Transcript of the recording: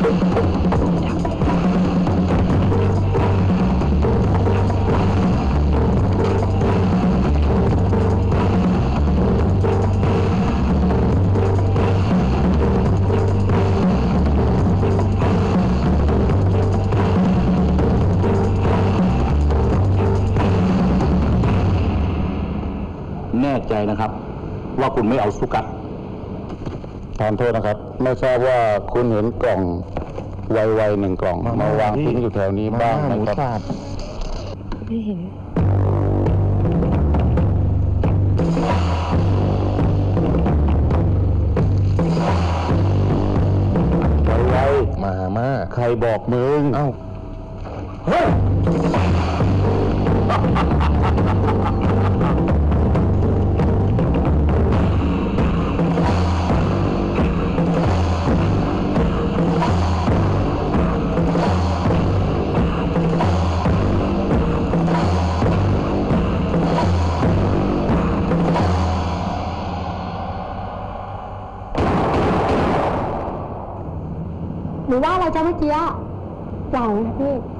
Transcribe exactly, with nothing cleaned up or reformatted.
แน่ใจนะครับว่าคุณไม่เอาสุกัดทานโทษนะครับไม่ทราบว่าคุณเห็นกล่องไวๆหนึ่งกล่องมาวางทิ้งอยู่แถวนี้บ้างไหมครับไม่เห็นไวๆมามาใครบอกมึงเอ้าเฮ้ยหรือว่าอะไรจ้าเมื่อกี้เปล่านะพี่